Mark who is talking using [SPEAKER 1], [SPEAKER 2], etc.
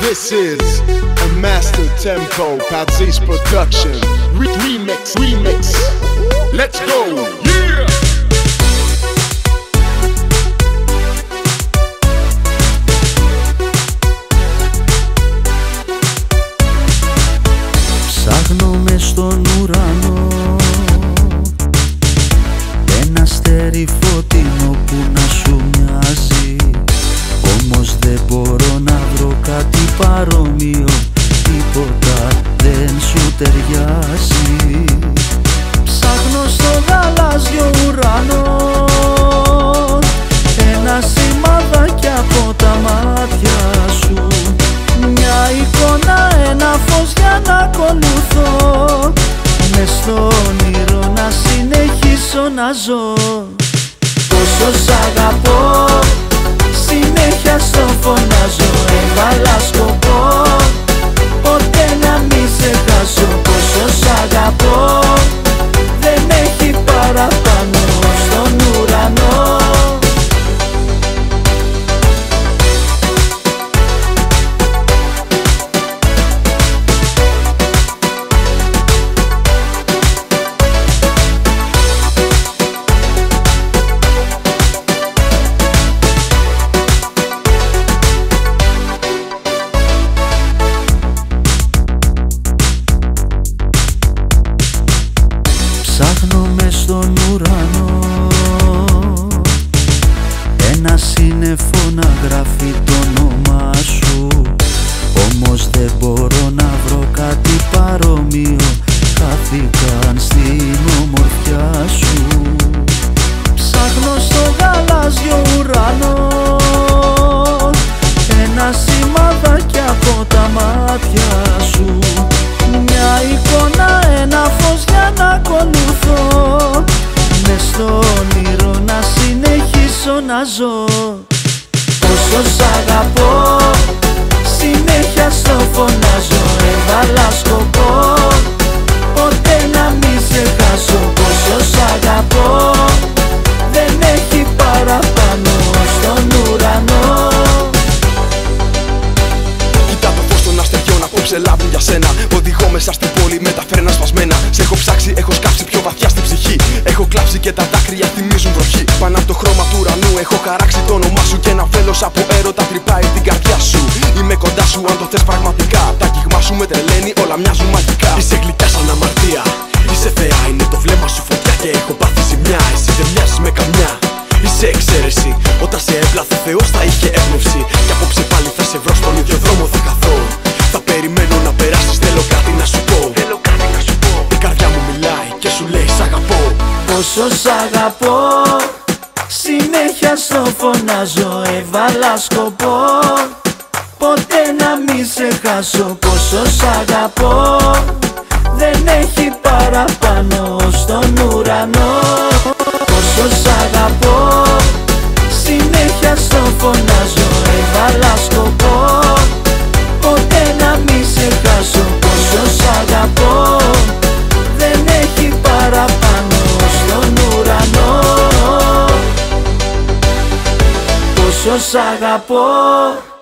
[SPEAKER 1] This is a master tempo, Patsy's production. Remix. Let's go. Yeah.
[SPEAKER 2] Ψάχνω μες στον ουρανό ένα αστέρι φωτεινό που να σου μοιάζει, όμως δεν μπορώ να βρω κάτι παρόμοιο, τίποτα δεν σου ταιριάζει. Ψάχνω στο γαλάζιο ουρανό ένα σημαδάκι από τα μάτια σου, μια εικόνα, ένα φως για να ακολουθώ, μες στο όνειρο να συνεχίσω να ζω. Πόσο σ' αγαπώ, συνέχεια στο φωνάζω, έβαλα σκοπό ποτέ να μη σε χάσω. Πόσο σ' αγαπώ, δεν έχει παραπάνω στον ουρανό. Ψάχνω μες στον ουρανό ένα σύννεφο να γράφει το όνομά σου, όμως δεν μπορώ να βρω κάτι παρόμοιο, χάθηκαν στην ομορφιά σου. Ψάχνω στο γαλάζιο ουρανό ένα σημαδάκι από τα μάτια σου, μια εικόνα, ένα φως για να ακολουθώ, μες στο όνειρο να συνεχίσω να ζω. Πόσο σ' αγαπώ, συνέχεια στο φωνάζω, έβαλα σκοπό ποτέ να μη σε χάσω. Πόσο σ' αγαπώ, δεν έχει παραπάνω στον ουρανό.
[SPEAKER 3] Κοίτα το φως των αστεριών απόψε λάβουν για σένα. Οδηγώ μέσα στην πόλη με τα φρένα σπασμένα. Σε έχω ψάξει, έχω σκάψει πιο βαθιά στην ψυχή. Έχω κλάψει και τα δάκρυα θυμίζουν βροχή. Πάνω από το χρώμα του ουρανού έχω χαράξει το όνομά σου, και ένα βέλος από έρωτα τρυπάει την καρδιά σου. Είμαι κοντά σου αν το θες πραγματικά. Τα κύγμα σου με τρελαίνει, όλα μοιάζουν μαγικά. Είσαι γλυκιά σαν αμαρτία, είσαι θεά, είναι το βλέμμα σου φωτιά και έχω πάθει ζημιά. Εσύ δεν μοιάζεις με καμιά, είσαι εξαίρεση. Όταν σε έπλαθε ο Θεός θα είχε έμπνευση. Κι απόψε πάλι θα σε βρω, στον ίδιο δρόμο θα καθώ. Θα περιμένω να περάσεις, θέλω κάτι να σου πω. Η καρδιά μου μιλάει και σου λέει σ' αγαπώ.
[SPEAKER 2] Πόσο σ' αγαπώ, συνέχεια στο φωνάζω, έβαλα σκοπό ποτέ να μη σε χάσω. Πόσο σ' αγαπώ, δεν έχει παραπάνω στον ουρανό. Πόσο σ' αγαπώ, συνέχεια στο φωνάζω, έβαλα σκοπό ποτέ να μη σε χάσω. Πόσο σ' αγαπώ, δεν έχει παραπάνω στον ουρανό. Πόσο σ' αγαπώ.